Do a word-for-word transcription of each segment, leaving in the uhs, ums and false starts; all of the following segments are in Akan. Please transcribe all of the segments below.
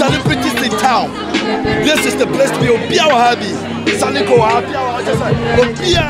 celebrities in town. This is the place to be. Obia wa happy. Saliko happy. Obia.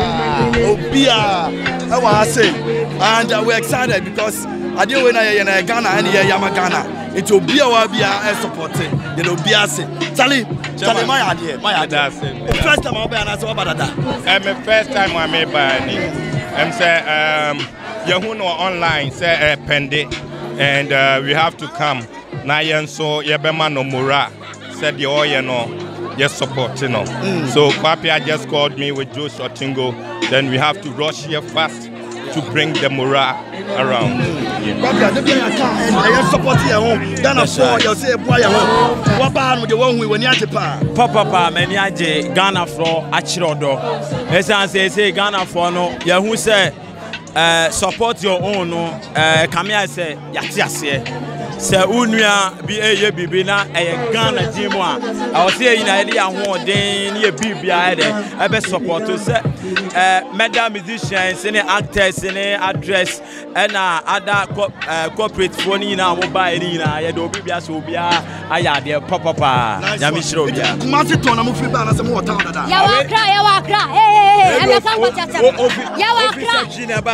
Obia. I want to say, and uh, we're excited because I didn't when I in Ghana and Yama Ghana. It will be our be a supporting. You know, be a say. Sally, Sally, my idea, my idea. First time I'll be an answer about that. I'm the first time I made by I'm say um you know online say pende and uh, we have to come. Na yen so yebema no mura said the oh you know just support you know. Mm. So Papia just called me with Joe Shotingo. Then we have to rush here fast to bring the morale around. Papia, the player come and I support your home. Then I saw you say boy your home. What bad with the one we when you Japan? Papa pa many aje Ghana floor achirodo. Esa say say Ghana for no ya who say uh, support your own no uh, come here say yati ase. Se unua bi eye bibi na eye Ghana team a I was say na ide ahoden ne bibia ide e be support se eh meda musicians ne actors ne address na other corporate phone na mobile ni na ye do bibia so bia aya de papa pa nyame hiro bia Kumasi ton na mo free ba na se mo wota dada ya wa kra ya wa kra eh eh e me kan go tata ya wa kra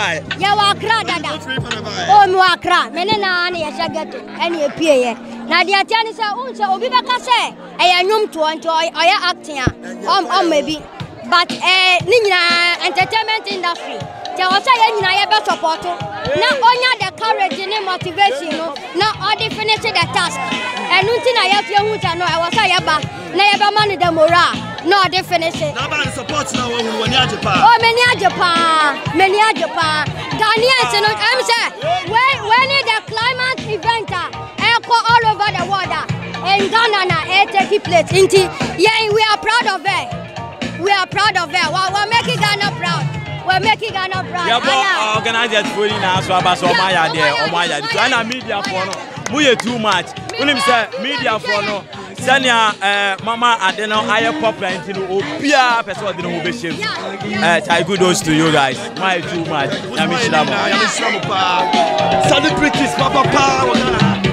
ya wa kra dada o mi wa kra me ne na na ye shageto ene epie ye na dia tia ni se unse obi beka se e ya nwom to onto oya acting a om maybe but eh ni nyina entertainment industry te o say ye nyina ye be support na onya the courage ni motivation no na all the finish the task enu nti na ye fie hu ta no e wo say ye ba na ye be man the morale no all the finish na ba support na wo hu wani ajepa oh many ajepa many ajepa Ghanaians no am say when when the climate event all over the world in Ghana na it take place inti yeah we are proud of it we are proud of it we are making Ghana proud we making Ghana proud yeah but organizers for na so aba so my yard there o my yard Ghana media for no mu ye too much unim say media for no senia eh mama adeno aye popular inti no obia person odino ho be shame eh tai kudos to you guys my too much yami shiramo yami shiramo pa celebrities papa pa